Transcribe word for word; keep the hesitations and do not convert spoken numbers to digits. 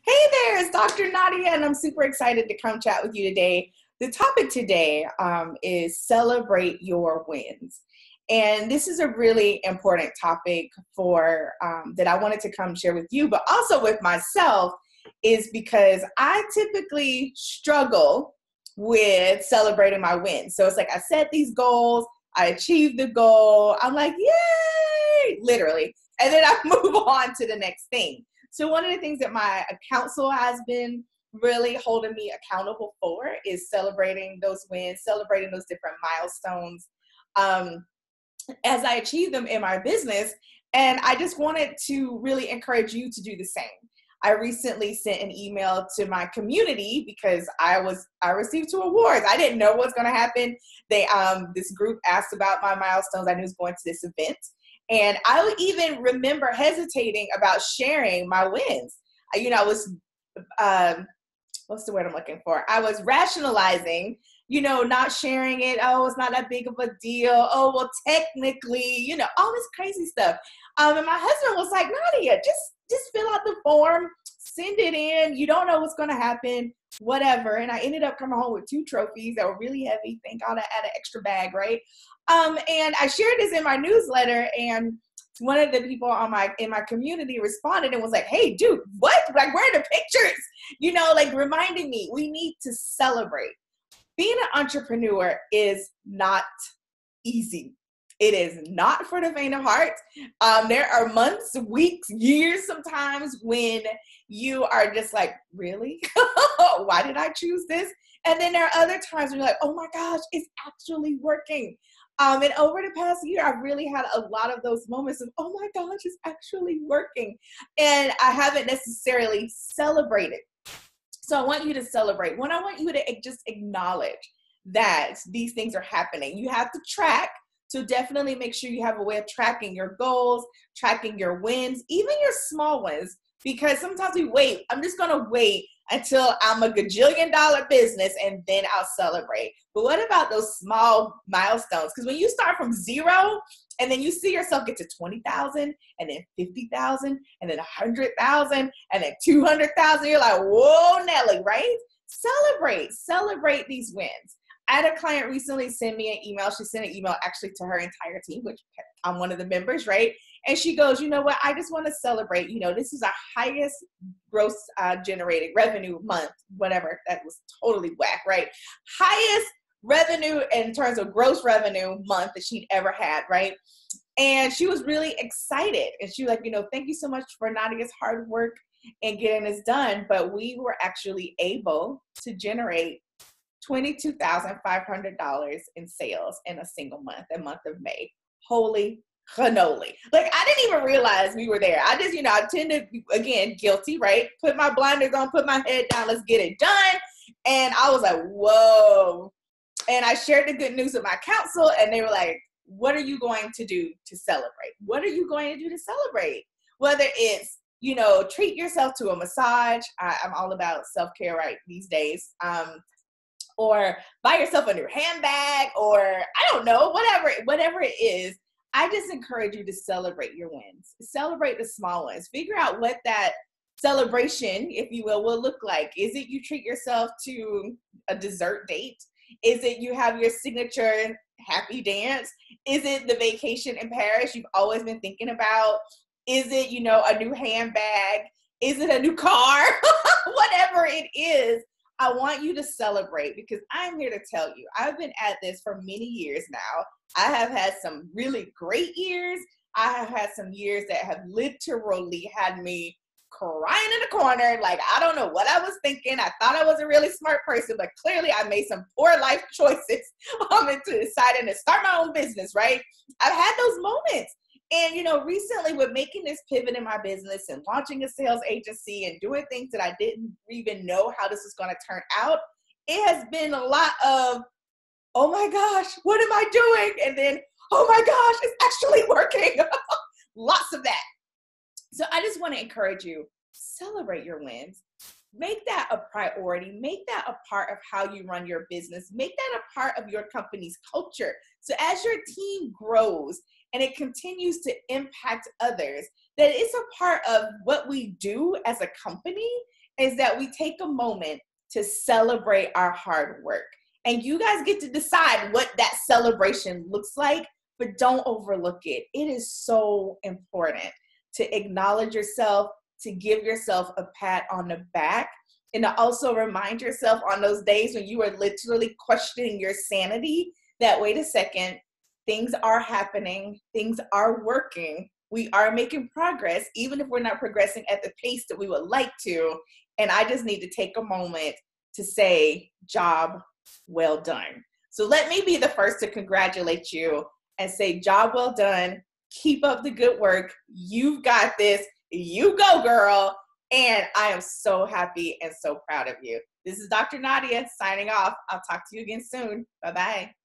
Hey there, it's Doctor Nadia, and I'm super excited to come chat with you today. The topic today um, is celebrate your wins. And this is a really important topic for um, that I wanted to come share with you, but also with myself, is because I typically struggle with celebrating my wins. So it's like I set these goals, I achieve the goal, I'm like, yay, literally. And then I move on to the next thing. So one of the things that my counsel has been really holding me accountable for is celebrating those wins, celebrating those different milestones um, as I achieve them in my business. And I just wanted to really encourage you to do the same. I recently sent an email to my community because I was I received two awards. I didn't know what was going to happen. They um this group asked about my milestones. I knew I was going to this event. And I would even remember hesitating about sharing my wins. I, you know, I was, um, what's the word I'm looking for? I was rationalizing, you know, not sharing it. Oh, it's not that big of a deal. Oh, well, technically, you know, all this crazy stuff. Um, and my husband was like, Nadia, just, just fill out the form, send it in. You don't know what's going to happen, whatever. And I ended up coming home with two trophies that were really heavy. Thank God I had an extra bag, right? Um, and I shared this in my newsletter, and one of the people on my in my community responded and was like, hey, dude, what? Like, where are the pictures? You know, like reminding me we need to celebrate. Being an entrepreneur is not easy. It is not for the faint of heart. Um, there are months, weeks, years sometimes when you are just like, really? Why did I choose this? And then there are other times when you're like, oh my gosh, it's actually working. Um, and over the past year, I've really had a lot of those moments of, oh my gosh, it's actually working. And I haven't necessarily celebrated. So I want you to celebrate. When I want you to just acknowledge that these things are happening. You have to track. So definitely make sure you have a way of tracking your goals, tracking your wins, even your small ones, because sometimes we wait. I'm just going to wait until I'm a gajillion dollar business and then I'll celebrate. But what about those small milestones? Because when you start from zero and then you see yourself get to twenty thousand and then fifty thousand and then one hundred thousand and then two hundred thousand, you're like, whoa, Nelly, right? Celebrate, celebrate these wins. I had a client recently send me an email. She sent an email actually to her entire team, which I'm one of the members, right? And she goes, you know what? I just want to celebrate. You know, this is our highest gross uh, generated revenue month, whatever. That was totally whack, right? Highest revenue in terms of gross revenue month that she'd ever had, right? And she was really excited. And she was like, you know, thank you so much for Nadia's hard work and getting this done. But we were actually able to generate twenty-two thousand five hundred dollars in sales in a single month, the month of May. Holy cannoli. Like, I didn't even realize we were there. I just, you know, I tend to, again, guilty, right? Put my blinders on, put my head down, let's get it done. And I was like, whoa. And I shared the good news with my counsel, and they were like, what are you going to do to celebrate? What are you going to do to celebrate? Whether it's, you know, treat yourself to a massage. I, I'm all about self-care right these days. Um, or buy yourself a new handbag, or I don't know, whatever, whatever it is. I just encourage you to celebrate your wins. Celebrate the small ones. Figure out what that celebration, if you will, will look like. Is it you treat yourself to a dessert date? Is it you have your signature happy dance? Is it the vacation in Paris you've always been thinking about? Is it, you know, a new handbag? Is it a new car? Whatever it is, I want you to celebrate, because I'm here to tell you, I've been at this for many years now. I have had some really great years. I have had some years that have literally had me crying in the corner. Like, I don't know what I was thinking. I thought I was a really smart person, but clearly I made some poor life choices um, into deciding to start my own business, right? I've had those moments. And, you know, recently with making this pivot in my business and launching a sales agency and doing things that I didn't even know how this was going to turn out, it has been a lot of, oh my gosh, what am I doing? And then, oh my gosh, it's actually working. Lots of that. So I just want to encourage you, celebrate your wins. Make that a priority. Make that a part of how you run your business. Make that a part of your company's culture. So as your team grows and it continues to impact others, that it's a part of what we do as a company is that we take a moment to celebrate our hard work. And you guys get to decide what that celebration looks like, but don't overlook it. It is so important to acknowledge yourself, to give yourself a pat on the back, and to also remind yourself on those days when you are literally questioning your sanity that, wait a second, things are happening, things are working, we are making progress, even if we're not progressing at the pace that we would like to. And I just need to take a moment to say, job well done. So let me be the first to congratulate you and say, job well done. Keep up the good work. You've got this. You go, girl. And I am so happy and so proud of you. This is Doctor Nadia signing off. I'll talk to you again soon. Bye-bye.